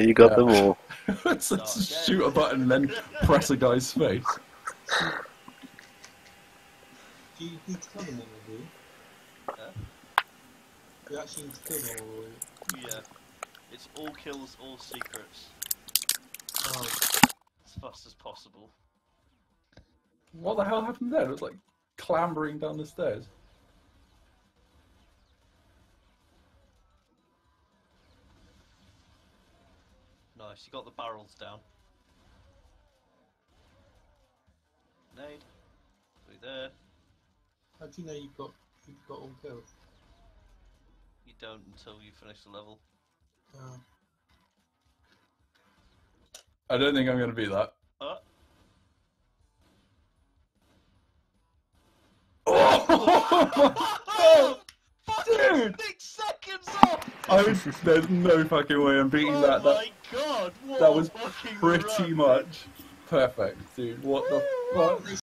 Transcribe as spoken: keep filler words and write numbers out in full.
You got Yeah. them all. It's just shoot a button and then press a guy's face. Do you need to kill them all, do you? Huh? Do you actually need to kill them all? Or... Yeah. It's all kills, all secrets. Oh, As fast as possible. What the hell happened there? It was like clambering down the stairs. Nice, you got the barrels down. Nade. Through there. how do you know you've got you've got all kills? You don't until you finish the level. Oh. I don't think I'm going to beat that. Uh, Oh, dude! Six seconds off! I was, there's no fucking way I'm beating Oh that. my That, god, what that a was fucking pretty run. much perfect, dude. What the fuck?